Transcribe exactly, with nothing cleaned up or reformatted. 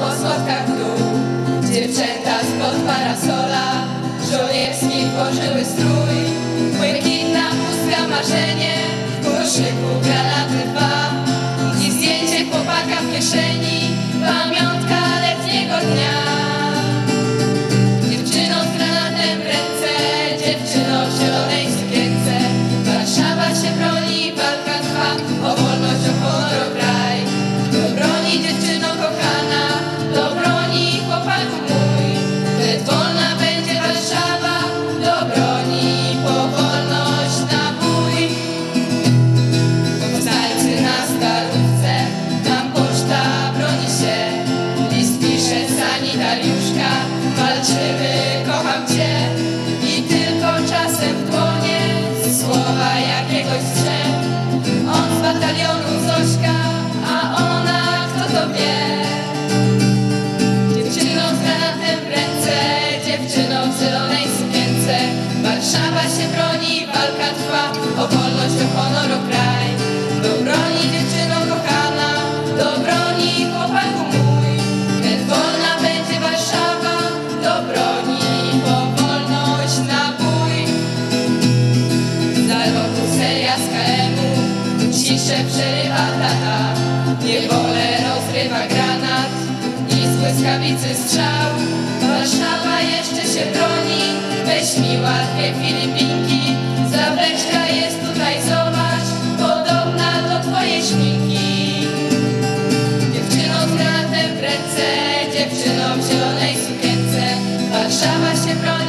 po schodkach w dół. Dziewczęta spod parasola żołnierski włożyły strój. Błękitna pustka marzenie, w koszyku granaty dwa i zdjęcie chłopaka w kieszeni, pamiątka letniego dnia. Dziewczyno z granatem w ręce, dziewczyno w zielonej sukience, Warszawa się broni, walka trwa, o wolność, o honor, o kraj. Kto broni, dziewczyno kochana, to broni chłopaku mój. Lecz wolna będzie Warszawa, do broni po wolność na bój. Powstańcy na Starówce, tam poczta broni się, list pisze sanitariuszka, walczymy, kocham cię. I tylko czasem w dłonie słowa jakiegoś strze. On z batalionu Zośka, a ona kto to wie. Dziewczyną z granatem w ręce, dziewczyną w zielonej sukience, Warszawa się broni, walka trwa, o wolność, o honor, o kraj. Do broni, dziewczyno kochana, do broni chłopaku mój. Lecz wolna będzie Warszawa, do broni po wolność na bój. Za roku seria z K M-u, ciszę przerywa tata, niewolę rozrywa granat i z błyskawicy strzał. Warszawa jeszcze się broni, weź miła dwie Filipinki, zawleczka jest tutaj, zobacz, podobna do twojej szminki. Dziewczyną z granatem w ręce, dziewczyną w zielonej sukience, Warszawa się broni.